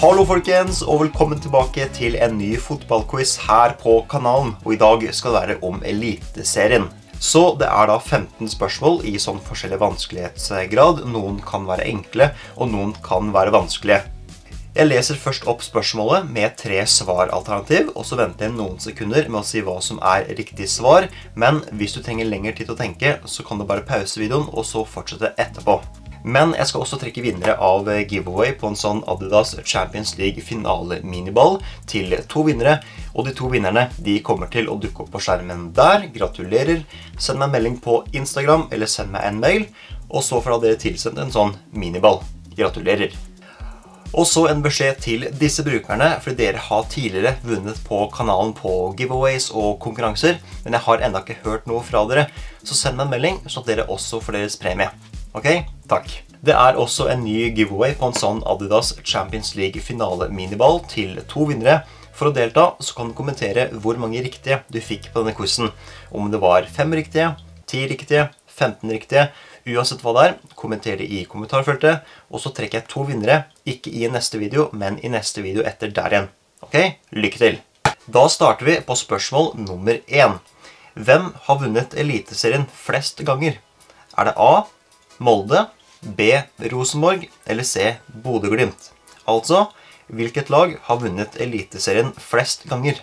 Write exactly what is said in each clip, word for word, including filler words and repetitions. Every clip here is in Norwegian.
Hallo folkens, og velkommen tilbake til en ny fotballquiz her på kanalen. Og i dag skal det være om Eliteserien. Så det er da femten spørsmål i sånn forskjellig vanskelighetsgrad. Noen kan være enkle, og noen kan være vanskelige. Jeg leser først opp spørsmålet med tre svaralternativ, og så venter jeg noen sekunder med å si hva som er riktig svar. Men hvis du trenger lengre tid til å tenke, så kan du bare pause videoen, og så fortsette etterpå. Men jeg skal også trekke vinnere av giveaway på en sånn Adidas Champions League finale miniball til to vinnere, og de to vinnerne de kommer til å dukke opp på skjermen der. Gratulerer! Send meg en melding på Instagram eller send meg en mail, og så får dere tilsendt en sånn miniball. Gratulerer! Og så en beskjed til disse brukerne, fordi dere har tidligere vunnet på kanalen på giveaways og konkurranser, men jeg har enda ikke hørt noe fra dere, så send meg en melding så at dere også får deres premie. Ok? Takk. Det er også en ny giveaway på en sånn Adidas Champions League finale miniball til to vinnere. For å delta så kan du kommentere hvor mange riktige du fikk på denne quizen. Om det var fem riktige, ti riktige, femten riktige. Uansett hva det er, kommenter det i kommentarfeltet, og så trekker jeg to vinnere, ikke i neste video, men i neste video etter der igjen. Ok? Lykke til! Da starter vi på spørsmål nummer én. Hvem har vunnet Eliteserien flest ganger? Er det A, Molde, B, Rosenborg, eller C, Bodø/Glimt? Altså, hvilket lag har vunnet Eliteserien flest ganger?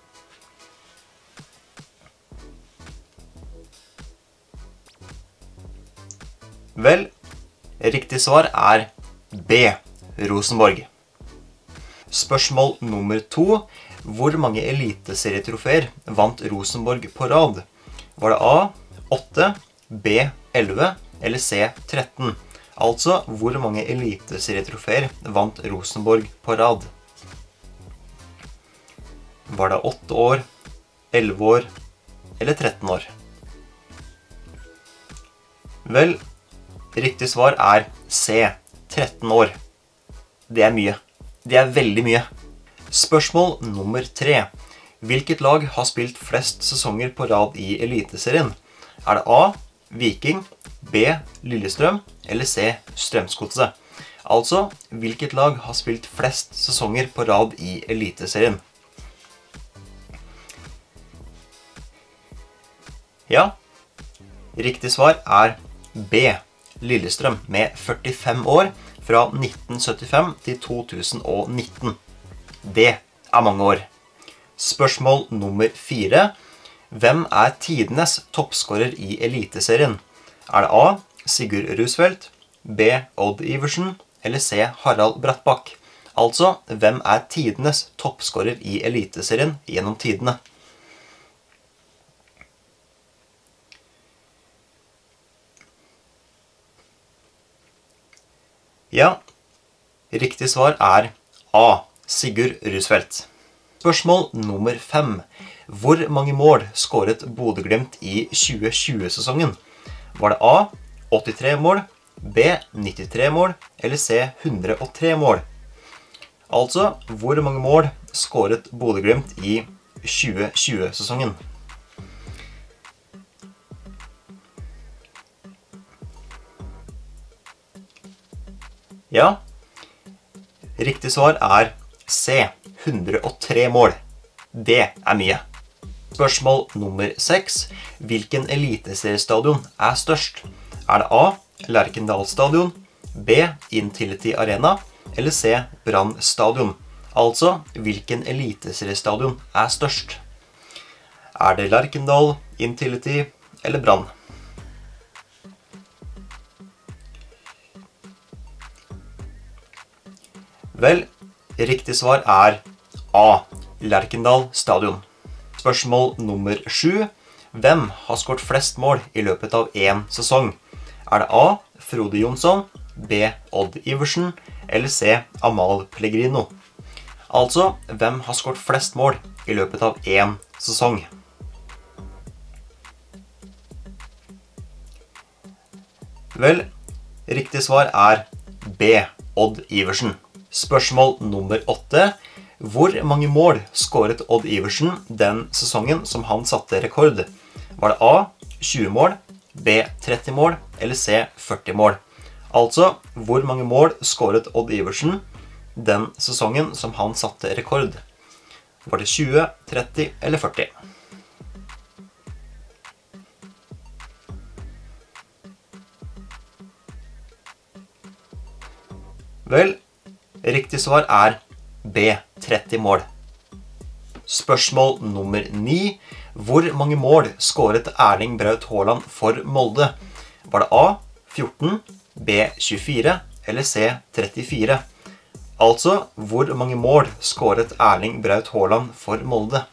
Vel, riktig svar er B, Rosenborg. Spørsmål nummer to. Hvor mange eliteserietrofeer vant Rosenborg på rad? Var det A, åtte, B, elleve eller C, tretten? Altså, hvor mange eliteserietrofeer vant Rosenborg på rad? Var det åtte år, elleve år eller tretten år? Vel, riktig svar er C, tretten år. Det er mye. Det er veldig mye. Spørsmål nummer tre. Hvilket lag har spilt flest sesonger på rad i Eliteserien? Er det A, Viking, B, Lillestrøm eller C, Strømsgodset? Altså, hvilket lag har spilt flest sesonger på rad i Eliteserien? Ja, riktig svar er B, Lillestrøm, med førtifem år fra nitten syttifem til to tusen og nitten. Det er mange år. Spørsmål nummer fire. Hvem er tidenes toppskårer i Eliteserien? Er det A, Sigurd Rusfeldt, B, Odd Iversen eller C, Harald Brattbakk? Altså, hvem er tidenes toppskårer i Eliteserien gjennom tidene? Ja, riktig svar er A, Sigurd Rusfeldt. Spørsmål nummer fem. Hvor mange mål skåret Bodø/Glimt i tjue tjue-sesongen? Var det A, åttitre mål, B, nittitre mål eller C, hundre og tre mål? Altså, hvor mange mål skåret Bodø/Glimt i tjue tjue-sesongen? Ja, riktig svar er C, hundre og tre mål. Det er mye. Spørsmål nummer seks. Hvilken eliteseriestadion er størst? Er det A, Lerkendal Stadion, B, Intility Arena eller C, Brann Stadion? Altså, hvilken eliteseriestadion er størst? Er det Lerkendal, Intility eller Brann? Vel, riktig svar er A, Lerkendal Stadion. Spørsmål nummer sju. Hvem har skåret flest mål i løpet av en sesong? Er det A, Frode Jonsson, B, Odd Iversen eller C, Amal Pellegrino? Altså, hvem har skåret flest mål i løpet av en sesong? Vel, riktig svar er B, Odd Iversen. Spørsmål nummer åtte. Hvor mange mål skåret Odd Iversen den sesongen som han satte rekord? Var det A, tjue mål, B, tretti mål eller C, førti mål? Altså, hvor mange mål skåret Odd Iversen den sesongen som han satte rekord? Var det tjue, tretti eller førti? Vel, riktig svar er B, tretti mål. Spørsmål nummer ni. Hvor mange mål skåret Erling Braut Haaland for Molde? Var det A, fjorten, B, tjuefire eller C, trettifire? Altså, hvor mange mål skåret Erling Braut Haaland for Molde?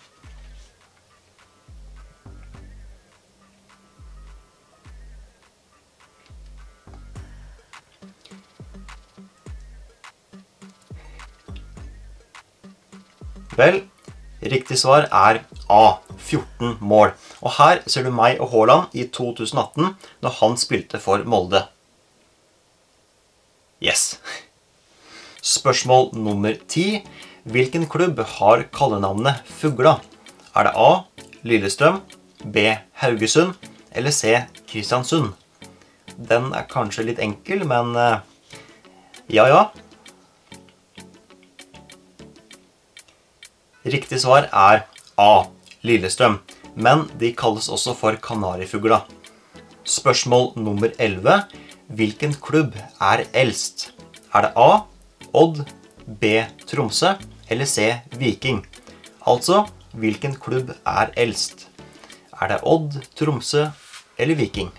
Vel, riktig svar er A, fjorten mål. Og her ser du meg og Haaland i to tusen atten, når han spilte for Molde. Yes! Spørsmål nummer ti. Hvilken klubb har kallenavnet Fugla? Er det A, Lillestrøm, B, Haugesund eller C, Kristiansund? Den er kanskje litt enkel, men ja, ja. Riktig svar er A, Lillestrøm, men de kalles også for Kanarifugla. Spørsmål nummer elleve. Hvilken klubb er eldst? Er det A, Odd, B, Tromsø eller C, Viking? Altså, hvilken klubb er eldst? Er det Odd, Tromsø eller Viking?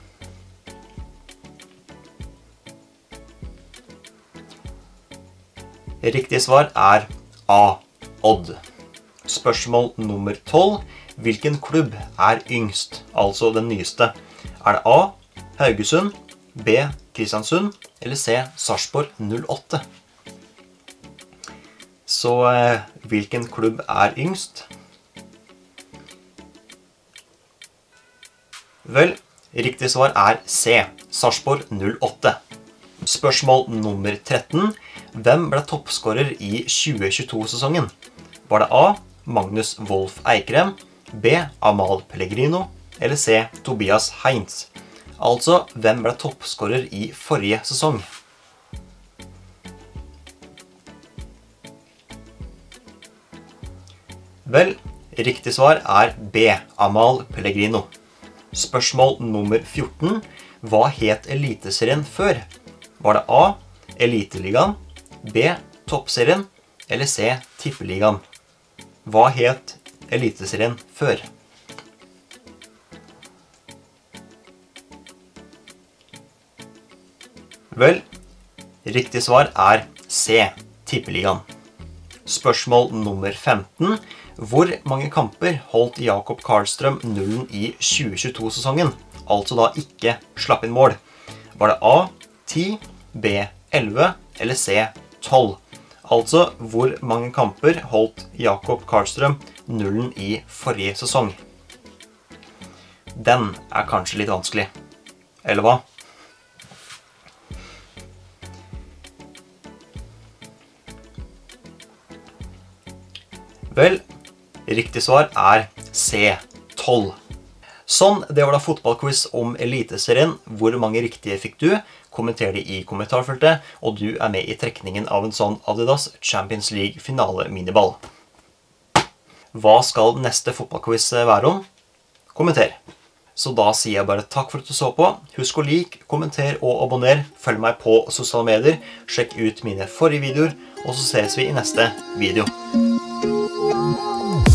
Riktig svar er A, Odd. Spørsmål nummer tolv. Hvilken klubb er yngst, altså den nyeste? Er det A, Haugesund, B, Kristiansund eller C, Sarpsborg null åtte? Så eh, hvilken klubb er yngst? Vel, riktig svar er C, Sarpsborg null åtte. Spørsmål nummer tretten. Hvem ble toppskårer i tjue tjueto-sesongen? Var det A, Magnus Wolff Eikrem, B, Amal Pellegrino eller C, Tobias Heinz? Altså, hvem ble toppskårer i forrige sesong? Vel, riktig svar er B, Amal Pellegrino. Spørsmål nummer fjorten. Hva het Eliteserien før? Var det A, Eliteligaen, B, Toppserien eller C, Tippeligaen? Hva het Eliteserien før? Vel, riktig svar er C, Tippeligaen. Spørsmål nummer femten. Hvor mange kamper holdt Jakob Karlstrøm nullen i tjue tjueto-sesongen? Altså da ikke slapp inn mål. Var det A, ti, B, elleve eller C, tolv? Altså, hvor mange kamper holdt Jakob Karlstrøm nullen i forrige sesong? Den er kanskje litt vanskelig. Eller hva? Vel, riktig svar er C, tolv. Sånn, det var da fotballquiz om Eliteserien. Hvor mange riktige fikk du? Kommenter det i kommentarfeltet, og du er med i trekningen av en sånn Adidas Champions League finale miniball. Hva skal neste fotballquiz være om? Kommenter. Så da sier jeg bare takk for at du så på. Husk å like, kommenter og abonner. Følg meg på sosiale medier. Sjekk ut mine forrige videoer, og så ses vi i neste video.